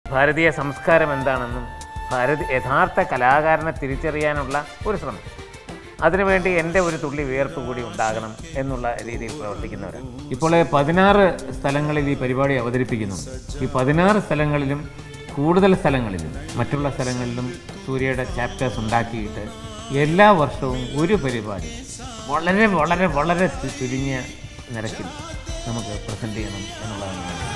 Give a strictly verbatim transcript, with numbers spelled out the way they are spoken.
ഭാരതീയ സംസ്കാരം എന്താണെന്നും ഭാരത യഥാർത്ഥ കലാകാരനെ തിരിച്ചറിയാനുള്ള ഒരു ശ്രമം. അതിനുവേണ്ടി എൻ്റെ ഒരു തുള്ളി വിയർപ്പ് കൂടി ഉണ്ടാകണം എന്നുള്ള രീതിയിൽ പ്രവർത്തിക്കുന്നവരാണ്. ഇപ്പോൾ പതിനാറ് സ്ഥലങ്ങളിൽ ഈ പരിപാടി അവതരിപ്പിക്കുന്നുണ്ട്. ഈ പതിനാറ് സ്ഥലങ്ങളിലും കൂടുതൽ സ്ഥലങ്ങളിലും മറ്റുള്ള സ്ഥലങ്ങളിലും സൂര്യയുടെ ചാപ്റ്റേഴ്സ് ഉണ്ടാക്കിയിട്ട് എല്ലാ വർഷവും ഒരു പരിപാടി വളരെ വളരെ വളരെ ചുരുങ്ങിയ നിരക്കിൽ നമുക്ക് പ്രസൻറ്റ് ചെയ്യണം എന്നുള്ളതാണ്.